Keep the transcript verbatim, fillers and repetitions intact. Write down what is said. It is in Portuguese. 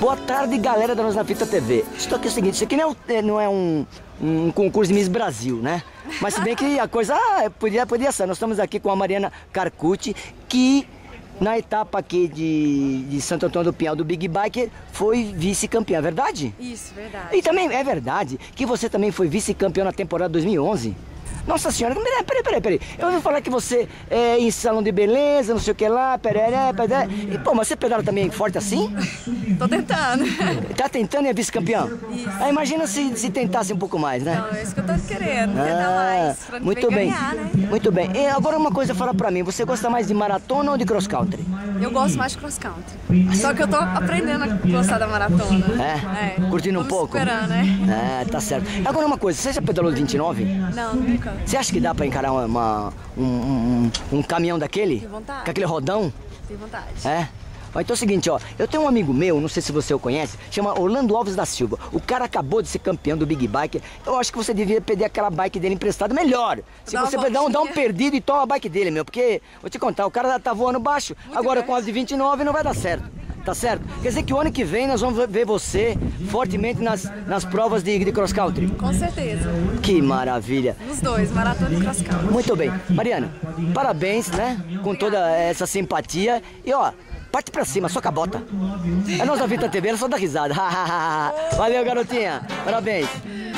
Boa tarde, galera da Nós na Fita T V. Estou aqui é o seguinte, isso aqui não é, não é um, um concurso de Miss Brasil, né? Mas se bem que a coisa ah, podia, podia ser. Nós estamos aqui com a Mariana Carcucci, que na etapa aqui de, de Santo Antônio do Pinhal do Big Bike foi vice-campeã, é verdade? Isso, verdade. E também é verdade que você também foi vice-campeão na temporada dois mil e onze? Nossa senhora, peraí, peraí, peraí. Eu ouvi falar que você é em salão de beleza, não sei o que lá, pereré, pereré. E pô, mas você pedala também forte assim? Tô tentando. Tá tentando e é vice-campeão? Isso. Ah, imagina se, se tentasse um pouco mais, né? Não, é isso que eu tô querendo, tentar Ah, mais. Pra não muito bem, ganhar, né? muito bem. E agora uma coisa, fala pra mim, você gosta mais de maratona ou de cross country? Eu gosto mais de cross country. Só que eu tô aprendendo a gostar da maratona. É? É. Curtindo Tô um me pouco? superando, né? É, tá certo. Agora uma coisa, você já pedalou de vinte e nove? Não, nunca. Você acha que dá pra encarar uma, uma- um, um, um caminhão daquele? Tenho vontade. Com aquele rodão? Tenho vontade. É? Ó, então é o seguinte, ó, eu tenho um amigo meu, não sei se você o conhece, chama Orlando Alves da Silva. O cara acabou de ser campeão do Big Bike. Eu acho que você devia perder aquela bike dele emprestada melhor. Se Dá uma você dá um, dá um voltinha. perdido e toma a bike dele, meu, porque, vou te contar, o cara tá voando baixo, Muito agora grande. com a de vinte e nove não vai dar certo. Tá certo? Quer dizer que o ano que vem nós vamos ver você fortemente nas, nas provas de, de cross country. Com certeza. Que maravilha. Nos dois, maratona e cross country. Muito bem. Mariana, parabéns, né? Com toda essa simpatia. E ó, parte pra cima, só cabota. É nós da Fita T V, ela só dá risada. Valeu, garotinha. Parabéns.